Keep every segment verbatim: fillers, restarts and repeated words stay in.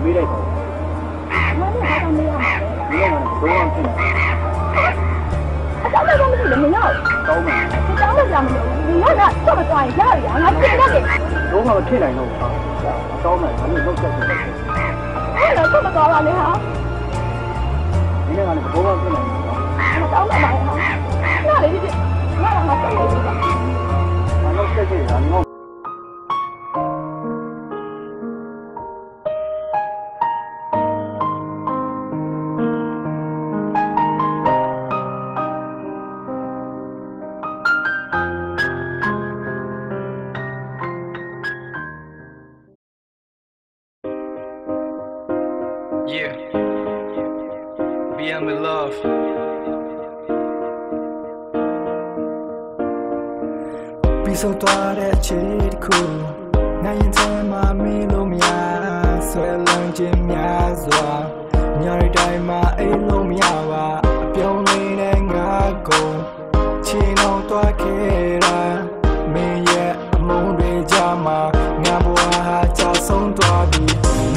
ပေးလိုက်ပါမင်းကတော့မရပါဘူးမင်းကတော့တော့ဖြစ်နေအကြောင်းလည်းမရှိလို့မရဘူးတောင်းမယ်အကြောင်းလည်းကြောင်မလို့ဒီကတော့တော့မသွားရင်ရရငါပြင်ရတယ်တော့မဖြစ်နိုင်တော့တောင်းမယ်ဘာလို့လောက်ချက်ဖြစ်လဲအဲ့တော့တော့မသွားပါနဲ့ဟာဒီနေ့ကလည်းဘောပေါင်းဖြစ်နေတယ်မတောင်းပါနဲ့ဟာနားလေဒီနားတော့ငါဆက်နေပြီဘာလို့ဆက်ကြည့်ရအောင် Yeah, be I'm in love. Be so tired at Chico. Now you tell my me lo mia, swell long Jim Yazwa. Nyari die my a lo mia, Pion lane and go. Chino to a kera, me yet, moon jama, Nabua, Jason to a be.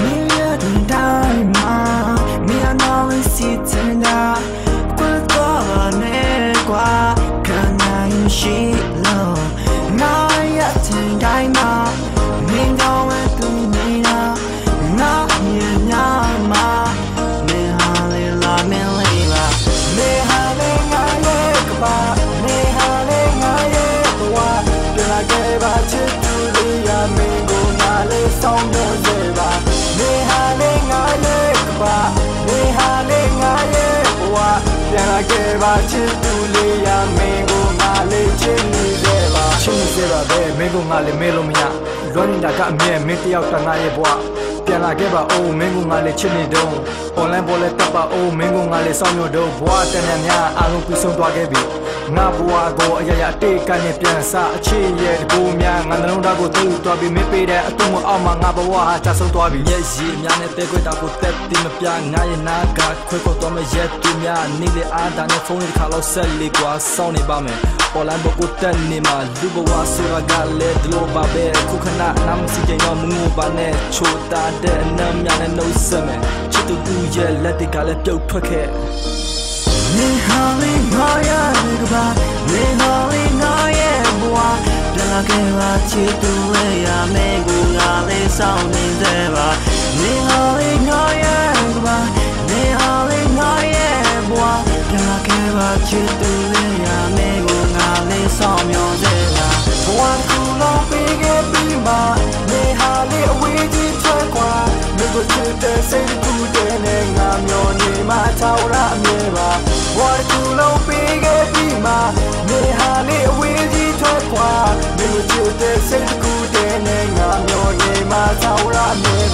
Me and all is sitting down. But go on it, qua can I she low? Now yet and die now. Me going to me now. Now you know ma. Me hardly love me liva. Me hardly I look back. Me hardly I look back. Till I gave a chip to the amigo. Now let's on the river. Me hardly I look back. Me hardly I look back. Till I gave a chip to the amigo. Now let's river. Chinese river. Me go ngale melo miya. Running da ka me me ti out na ye bwa. ပြန်လာခဲ့ပါအိုးမင်းကငါလေးချစ်နေတော့ online ပေါ်လဲတက်ပါအိုးမင်းကငါလေးစောင့်ရတော့ဘွားတန်တန်များအားလုံးပြီးဆုံးသွားခဲ့ပြီငါဘွားကိုအရာရာတေးကနေပြန်စားအချစ်ရဲ့တကူများငါနှလုံးသားကိုတူးသွားပြီးမပေးတဲ့အတူမအောင်မှာငါဘွားဟာချဆုံးသွားပြီရဲ့ရည်များနဲ့တဲခွေတာကိုတက်ပြီးမပြငါရဲ့နာကခွေခေါ်တော့မဲ့ရဲ့တူများနေလေအားတာနဲ့ဖုန်းလေးတစ်ခါလောက်ဆက်လေးကွာစောင့်နေပါမယ် online ပေါ်ကိုတက်နေမှာလူဘဝဆိုတာကလည်းဒီလိုပါပဲခုခဏနာမစီကြရောမငိုပါနဲ့ချိုတာတဲ့အနမ်းများနဲ့နှုတ်ဆက်မယ်ချစ်သူတူရဲ့လက်တွေကလည်းပြုတ်ထွက်ခဲ့နေဟာလေးငါရဲ့ကဘာနေဟာလေးငါရဲ့ဘဝပြန်လာခဲ့ပါချစ်သူရဲ့ရမယ်ကိုငါလေးဆောင်နေတဲ့ပါနေဟာလေးငါရဲ့ကဘာနေဟာလေးငါရဲ့ဘဝပြန်လာခဲ့ပါချစ်သူရဲ့ရမယ်ကိုငါလေးဆောင်မျောတဲ့ပါဘဝကူလုံးပေးခဲ့ပြီးမှနေဟာလေးအဝေးကြီးထွက်ခွာမြေကိုချစ်တဲ့စိတ်ကူတဲ့နဲ့ငါမျောနေမှထောက်ရအမြဲပါဘဝကူလုံးပေးခဲ့ပြီးမှနေဟာလေးအဝေးကြီးထွက်ခွာမြေကိုချစ်တဲ့စိတ်ကူတဲ့နဲ့ငါမျောနေမှထောက်ရအမြဲပါ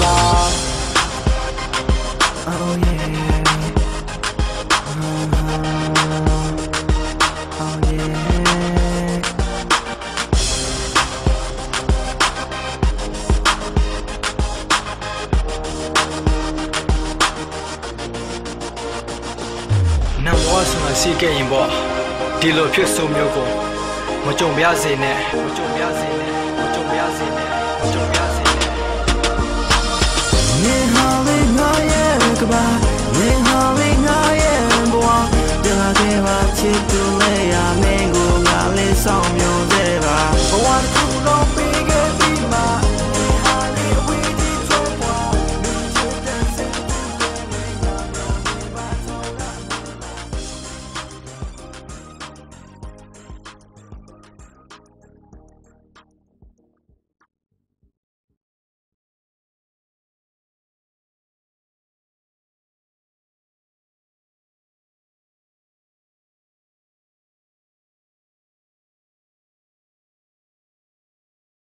Oh yeahနမောဆိုစီကရင်ပေါ့ဒီလိုဖြစ်ဆိုမျိုးကိုမကြုံပြစေနဲ့မကြုံပြစေနဲ့မကြုံပြစေနဲ့မကြုံပြ